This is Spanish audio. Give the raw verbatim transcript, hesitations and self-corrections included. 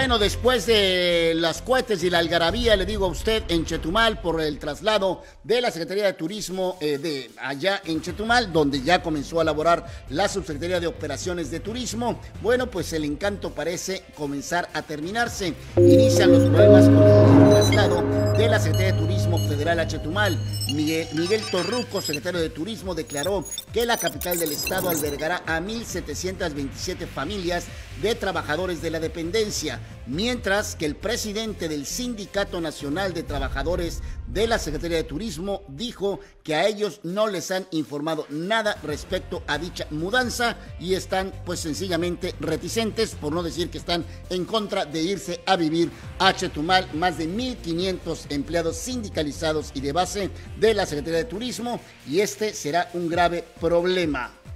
Bueno, después de las cohetes y la algarabía, le digo a usted, en Chetumal, por el traslado de la Secretaría de Turismo eh, de allá en Chetumal, donde ya comenzó a laborar la Subsecretaría de Operaciones de Turismo, bueno, pues el encanto parece comenzar a terminarse. Inician los problemas con el traslado de la Secretaría de Turismo Federal a Chetumal. Miguel, Miguel Torruco, secretario de Turismo, declaró que la capital del estado albergará a mil setecientas veintisiete familias de trabajadores de la dependencia, mientras que el presidente del Sindicato Nacional de Trabajadores de la Secretaría de Turismo dijo que a ellos no les han informado nada respecto a dicha mudanza y están pues sencillamente reticentes, por no decir que están en contra de irse a vivir a Chetumal. Más de mil quinientos empleados sindicalizados y de base de la Secretaría de Turismo, y este será un grave problema.